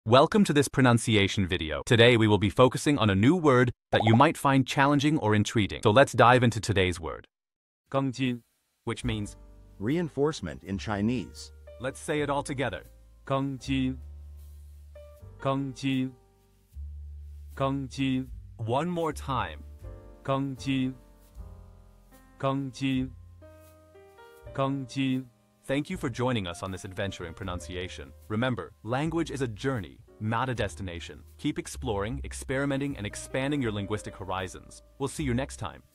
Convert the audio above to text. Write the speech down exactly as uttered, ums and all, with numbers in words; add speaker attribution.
Speaker 1: Welcome to this pronunciation video. Today we will be focusing on a new word that you might find challenging or intriguing. So let's dive into today's word. gāng, which means
Speaker 2: reinforcement in Chinese.
Speaker 1: Let's say it all together. gāng, gāng, gāng. One more time. gāng, gāng, gāng. Thank you for joining us on this adventure in pronunciation. Remember, language is a journey, not a destination. Keep exploring, experimenting, and expanding your linguistic horizons. We'll see you next time.